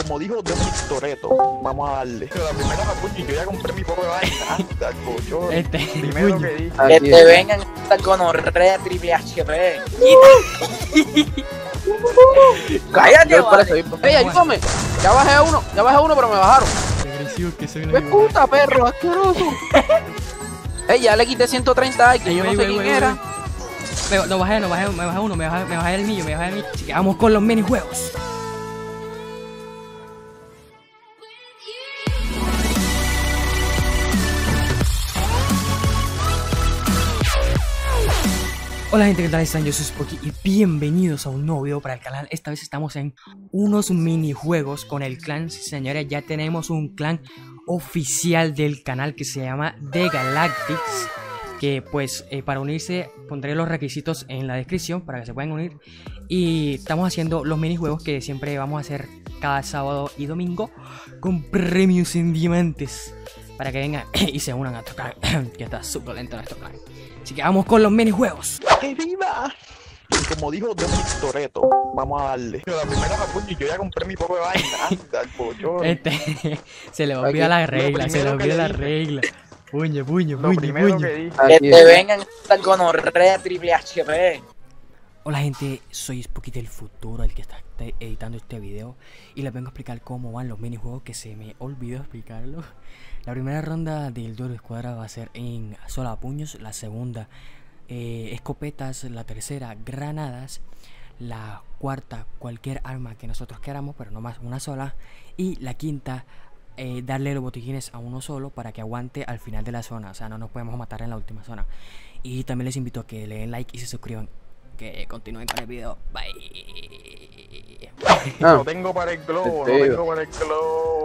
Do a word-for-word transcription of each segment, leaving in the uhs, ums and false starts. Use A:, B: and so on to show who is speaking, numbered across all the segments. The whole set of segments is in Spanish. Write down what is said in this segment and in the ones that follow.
A: como dijo Dominic Toretto, vamos a darle. Pero la primera la puño y yo ya compré mi poco de vaina. Yo,
B: Este,
A: primero que dije.
C: Que te vengan esta gonorrea triple H P. Cállate,
D: Yo por eso,
C: vale.
D: ey, ayúdame. Ya bajé a uno, ya bajé a uno, pero me bajaron.
B: Qué agresivo que soy.
D: ¡Qué puta, perro, asqueroso! Ey, ya le quité ciento treinta que yo no sé quién era.
B: Me, no bajé, no bajé, me bajé uno, me bajé, me bajé el millo, me bajé el millo. Así que vamos con los minijuegos. Hola gente, ¿qué tal están? Yo soy Spocky y bienvenidos a un nuevo video para el canal. Esta vez estamos en unos minijuegos con el clan. Sí, señores, ya tenemos un clan oficial del canal que se llama The Galactics. Que pues eh, para unirse pondré los requisitos en la descripción para que se puedan unir. Y estamos haciendo los minijuegos que siempre vamos a hacer cada sábado y domingo con premios en diamantes. Para que vengan y se unan a nuestro clan, que está súper lento nuestro clan. Así que vamos con los minijuegos.
A: ¡Que viva! Y como dijo Dominic Toretto, vamos a darle. Pero la primera la puño y yo ya compré mi poco de vaina. Yo,
B: Este, se le olvida la regla, se le olvida la regla. Puño, puño,
A: lo
B: puño,
A: primero
B: puño.
A: que dije.
C: Que te vengan esta gonorrea triple H P.
B: Hola gente, soy Spocky del futuro, el que está editando este video. Y les vengo a explicar cómo van los minijuegos que se me olvidó explicarlo. La primera ronda del duelo de escuadra va a ser en solo a puños. La segunda, eh, escopetas. La tercera, granadas. La cuarta, cualquier arma que nosotros queramos, pero no más una sola. Y la quinta, eh, darle los botiquines a uno solo para que aguante al final de la zona. O sea, no nos podemos matar en la última zona. Y también les invito a que le den like y se suscriban. Que continúen con el video. Bye.
A: No, no tengo para el globo, no tengo para el globo.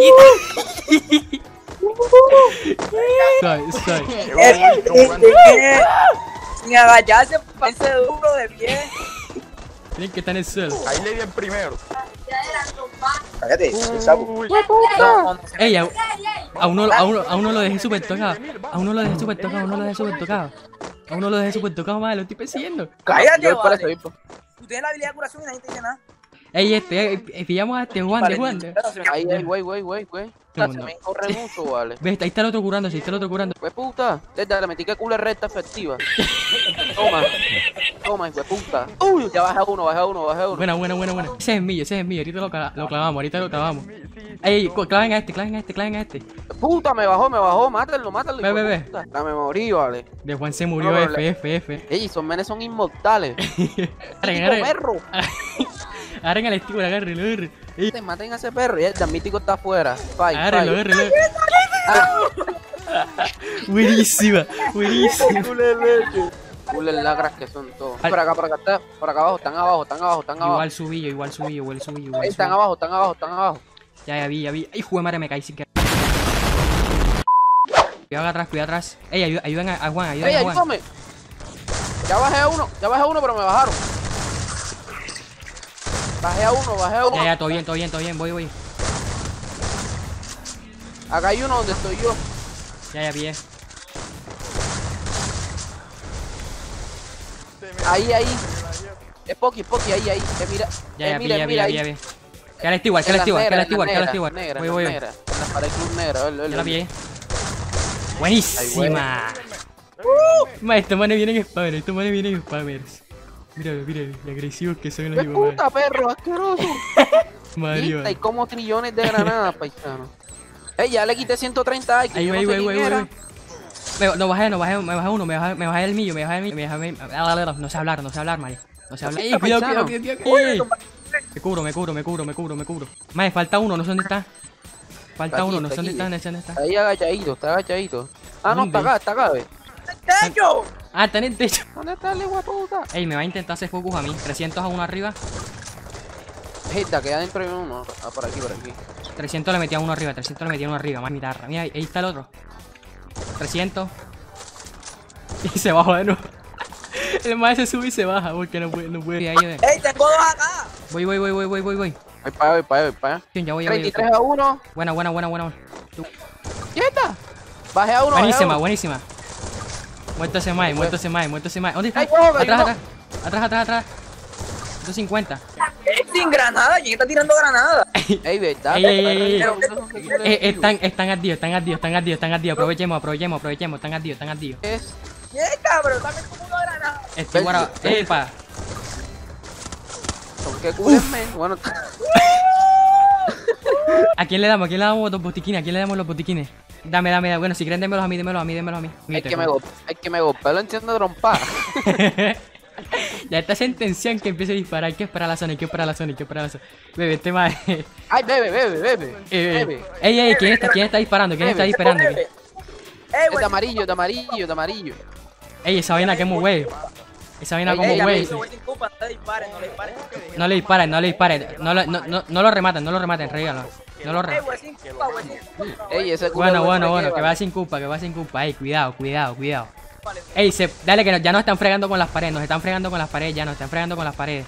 B: Soy, soy.
C: Sin agacharse, parece duro de pie.
B: Tienen que estar en el suelo.
A: Ahí le di el primero.
C: Cállate, el sapo.
A: Uy,
B: Ey, a, a uno, a, uno, a uno lo dejé súper tocado. A uno lo dejé súper tocado, a uno lo dejé súper tocado. A uno lo dejé súper tocado, madre, lo estoy persiguiendo.
C: Cállate,
D: Yo por eso,
C: vale.
D: hipo.
C: Tú tienes la habilidad de curación y nadie te dice nada.
B: Ey, este, eh, eh, pillamos a este Juan de Juan. de-
D: Ahí, ahí, güey, güey, güey, güey. Se
B: Segundo.
D: me corre mucho, vale.
B: Ve, ahí está el otro curándose, ahí está el otro curando.
D: Güey, puta. Desde le metí que culo recta efectiva. Toma. Toma, güey, puta. Uy, ya bajé a uno, bajé a uno, bajé a uno.
B: Buena, buena, buena, buena. Ese es mío, ese es mío. Ahorita lo, cla- lo clavamos, ahorita lo clavamos. Ey, cu- claven a este, claven a este, claven a este.
D: Puta, me bajó, me bajó. Mátenlo, mátenlo.
B: Ve,
D: hijo de
B: ve, ve.
D: puta. La me morí, vale.
B: De Juan se murió,
D: No, no,
B: F, F, F.
D: Ey, esos menes son inmortales.
B: Agarren,
D: Mítico
B: agarren.
D: perro.
B: Agarren al estilo, agárrenlo, agárrenlo. Ey,
D: Te maten a ese perro. Y el mítico está afuera. Fight,
B: agárrenlo,
D: fight.
B: agárrenlo. Buenísima, buenísima.
D: Culo lacras que son todos.
B: Ay.
D: Por acá, por acá, está, por acá abajo, están abajo, están abajo, están abajo.
B: Igual subillo, igual subillo, igual subillo, igual
D: Ahí están
B: subillo.
D: abajo, están abajo, están abajo.
B: Ya, ya vi, ya vi. Ay, jugué madre, me caí sin querer. Cuidado atrás, cuidado atrás. Ey, ayuden, ayuden a, a Juan, ayuden
D: ¡Ey,
B: a Juan.
D: ayúdame! Ya bajé a uno, ya bajé a uno, pero me bajaron. Bajé a uno, bajé a uno.
B: Ya, ya, todo bien, todo bien, todo bien, voy, voy.
D: Acá hay uno donde estoy yo.
B: Ya, ya, bien.
D: Ahí, ahí. Es Poki, Poki, ahí, ahí. Eh, mira,
B: Ya,
D: eh,
B: ya, vi,
D: mira,
B: ya, vi,
D: mira,
B: ya,
D: ahí.
B: vi, ya, vi. Que la estiguar, que
D: En
B: la
D: las
B: estiguar, que la
D: negras,
B: estiguar, que
D: en
B: la
D: las
B: estiguar.
D: negras,
B: Voy,
D: en
B: voy,
D: las
B: voy.
D: negras, en la pared cruz negra. el- el-
B: Ya la
D: el-
B: pillé. Buenísima. Ma, estos manes vienen spammers, estos manes vienen spammers. Míralo, míralo, lo agresivos que son los
D: ¡Qué
B: hijos,
D: puta, perro, asqueroso!
B: Mario.
D: Viste, hay como trillones de granadas, paisano. Ey, ya le quité ciento treinta que
B: Ahí,
D: yo
B: güey,
D: no sé
B: güey,
D: quién
B: güey,
D: era.
B: güey. Me- No bajé, no bajé, me bajé uno, me bajé, me bajé el millo, me bajé el millo, me bajé el... No sé hablar, no sé hablar, Mario. No sé hablar. Ey, cuidado, cuidado, cuidado, cuidado. Ey. Me cubro, me cubro, me cubro, me cubro, me cubro. Mae, falta uno, no sé dónde está. Falta
D: Aquí,
B: uno, no sé
D: está
B: dónde
D: aquí.
B: está, no sé dónde está.
D: Está ahí agachadito, está agachadito. Ah, no,
B: ¿Dónde?
D: está acá, está acá, ve.
C: ¡Techo!
B: Ah, está en el techo.
D: ¿Dónde está el hijo de puta?
B: Ey, me va a intentar hacer focus a mí. trescientos a uno arriba.
D: Esta, queda dentro de uno. Ah, por aquí, por aquí.
B: trescientos le metí a uno arriba, trescientos le metí a uno arriba. Más mi tarra. Mira, ahí ahí está el otro. trescientos. Y se bajó de nuevo. El más se sube y se baja porque no puede, no puede. Ahí, ahí,
C: ¡Ey, tengo dos acá!
B: voy, voy, voy, voy, voy, voy, voy.
D: Voy para allá, voy para allá, voy para allá.
B: Ya voy, ya voy.
D: treinta y tres a uno.
B: Buena, buena, buena, buena.
D: ¡Quieta! Bajé a uno, bajé a
B: Buenísima,
D: uno.
B: buenísima. Muerto ese mae, muerto ese mae, muerto ese mae. ¿Dónde está?
D: Ay, cojo,
B: Atrás,
D: ayuda.
B: atrás. Atrás, atrás, atrás. ciento cincuenta.
C: sin granada. ¿Quién está tirando granada?
D: Ey, verdad.
B: Ey, ey, ey, ey.
C: Pero-
B: Eh, están, están ardidos, están ardidos, están ardidos, están ardidos. Aprovechemos, aprovechemos, aprovechemos. Están ardios, están ardios.
D: Es.
C: ¿Qué, cabrón? Dame como una granada.
B: Estoy guarda. Epa.
D: ¿Son qué cules, men? Bueno,
B: ¿A quién le damos? ¿A quién le damos los botiquines? ¿A quién le damos los botiquines? Dame, dame, dame. Bueno, si quieren, démelos a mí, démelos a mí, démelos a mí.
D: hay que me golpe, hay que me golpe, lo entiendo trompa.
B: Ya está esa intención que empiece a disparar. Hay que esperar a la zona, hay que esperar a la zona, hay que esperar a la zona. Bebe, este más. Eh,
D: Ay, bebe, bebe, bebe.
B: eh.
D: Bebe.
B: Ey, ey, ¿quién está, quién está disparando? ¿Quién está disparando?
C: Eh,
D: Es
C: güey.
D: de amarillo, de amarillo, de amarillo.
B: Ey, esa vaina que es muy wey. Esa vaina como
C: Ey,
B: wey.
C: amigo, güey, sin culpa, no le disparen, no le disparen.
B: No le disparen, no le disparen. No, lo- no, no, no lo rematen, no lo rematen, regalo. No lo
C: Ey,
B: rematen.
C: güey, sin culpa, güey, sin culpa.
D: Ey, ese culo
B: Bueno,
D: de
B: bueno,
D: golpe
B: bueno, que
D: vale.
B: va sin culpa, que va sin culpa. Ey, cuidado, cuidado, cuidado. Ey, se, dale que no- ya nos están fregando con las paredes, nos están fregando con las paredes, ya nos están fregando con las paredes.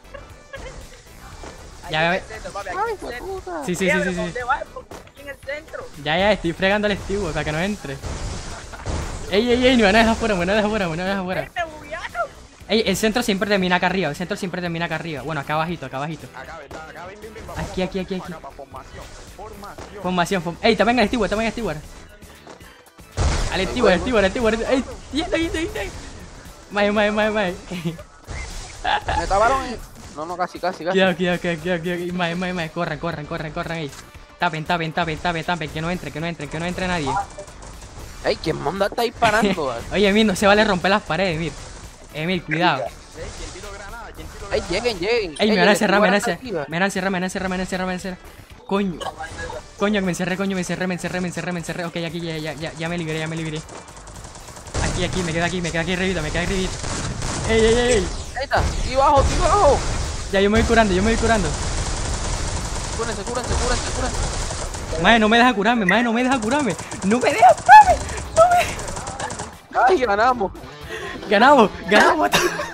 B: Ya,
C: Aquí
B: ve-
C: en el centro, papi, aquí
D: Ay,
C: en el centro.
D: puta.
B: Sí, sí, sí,
C: Fíjate,
B: sí, sí.
C: ¿dónde vas? Porque aquí en el centro.
B: Ya, ya, estoy fregando al Steve para que no entre. Ey, ey, ey, no van a dejar fuera, me van a dejar fuera, me van a dejar fuera.
C: Vete, bugueado.
B: Ey, el centro siempre termina acá arriba, el centro siempre termina acá arriba. Bueno, acá abajito, acá abajito.
A: Acá, ¿verdad? Acá, ven, ven, ven. vamos,
B: Aquí, aquí, aquí,
A: vamos
B: aquí.
A: acá, pa' Formación. Formación.
B: Formación, form... Ey, también el Steward, también el Steward. Al Steward, el Steward, el Steward. Ey, ahí, ahí, ahí, ahí. Mae, mae, mae, mae.
D: Me taparon en... No, no, casi, casi, casi.
B: Cuidado, cuidado, cuidado, cuidado, cuidado. Mae, mae, mae. Corran, corran, corran, corran ahí. Tapen, tapen, tapen, tapen, tapen. Que no entre, que no entre, que no entre nadie.
D: Ey, ¿quién manda está disparando? vale?
B: Oye, Emil, no se vale romper las paredes, Emil. Emil, cuidado.
A: Ey, ¿quién tiró granada? ¿Quién tiró
D: Ey,
A: granada?
D: lleguen, lleguen.
B: Ey, me van a
D: el
B: encerrar, me van a
D: Steward
B: encerrar.
D: está
B: Me van a encerrar, me van a encerrar, me van a encerrar, me van a encerrar. Coño. Coño, que me encerré, coño, me encerré, me encerré, me encerré, me encerré. Ok, aquí ya, ya, ya, ya me liberé, ya me liberé. Aquí, aquí, me quedo aquí, me quedo aquí arribita, me quedo aquí arribita. Ey, ey, ey, ey.
D: activa. Ahí está, aquí abajo, aquí abajo.
B: Ya, yo me voy curando, yo me voy curando.
D: Cúrense, cúrense, cúrense, cúrense.
B: Madre, no me deja curarme, madre, no me deja curarme. No me deja curarme. No me...
D: Ay, ganamos.
B: Ganamos, ganamos.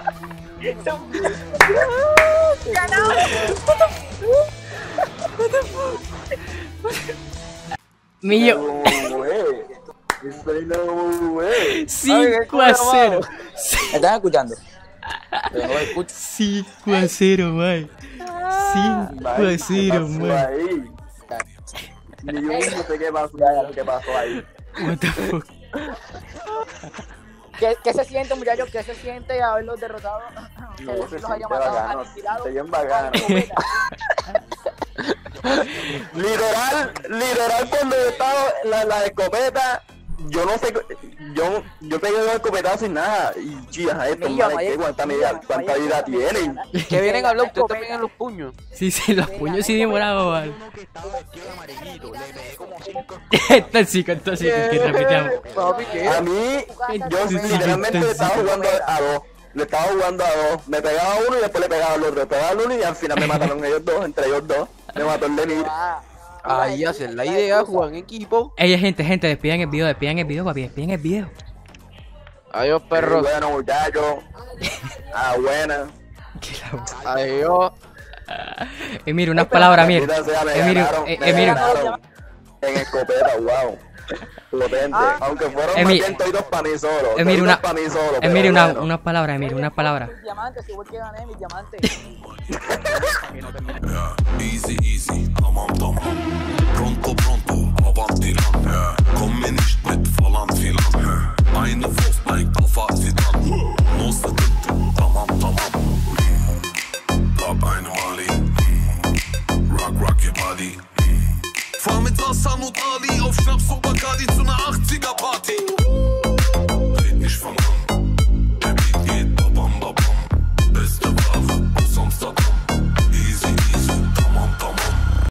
B: Millo. cinco a cero.
C: ¿Me estás escuchando? Pero no lo escucho.
B: cinco a cero, mae. cinco a cero, mae.
A: Ni yo mismo sé qué pasó, qué pasó ahí.
B: What the fuck.
C: ¿Qué, ¿Qué se siente, muchachos? ¿Qué se siente haberlos derrotado? Que
A: No,
C: los
A: se
C: haya
A: siente
C: matado,
A: bacano,
C: aniquilado.
A: se bien bacano.
C: con escopeta.
A: Literal, literal cuando yo estaba en la, la escopeta, yo no sé, yo, yo pegué dos escopetazos sin nada. Y chicas, a estos
C: Mira,
A: manes,
C: vaya-
A: ¿qué? ¿Cuánta,
C: mira,
A: medida- cuánta
C: vaya-
A: vida tienen?
D: Que vienen a hablar, ustedes
C: Escopeta.
D: también en los puños.
B: Sí, sí, los puños sí demorados, vale.
A: Uno que estaba vestido de amarillito, le pegué como cinco.
B: Tóxico, tóxico, que repitamos.
D: Papi, ¿qué?
A: A mí, yo
B: Sí, sí,
A: literalmente
B: sí,
A: le estaba
B: sí.
A: jugando a dos. Le estaba jugando a dos. Me pegaba a uno y después le pegaba al otro. Le pegaba al uno y al final me mataron ellos dos, entre ellos dos. Me mató el de mí.
C: Ah,
D: Ahí hacen la idea, juegan en equipo.
B: Ey, gente, gente, despidan el video, despidan el video, papi, despidan el video.
D: Adiós, perros.
A: Bueno, muchachos. Ah, buena.
D: Adiós.
B: Eh, mira, unas palabras, Emir.
A: Maldita sea, me
B: Eh, mira,
A: ganaron,
B: eh,
A: me
B: eh, mira.
A: ganaron en escopeta, wow. Potente.
C: Ah.
A: Aunque fueron
B: Eh,
A: más
B: mira.
A: bien toditos para mí solo.
B: Eh, mira, una-
A: para mí solo.
B: Eh,
A: pero
B: mira, una,
A: bueno.
B: unas palabras, Emir, unas palabras.
C: mis diamantes, si voy que gané mis diamantes.
E: Easy easy, tamam tamam. Pronto pronto, avanti lan. Komme nicht mit falan filan. Aynı Wolfsburg, Alpha Zidane. No sıkıntı, tamam tamam. Bleib eine Mali. Rock rock your body. Fahr mit Hassan und Ali auf Schnaps und Bacardi zu ner achtziger Party. Red nicht vom Rand.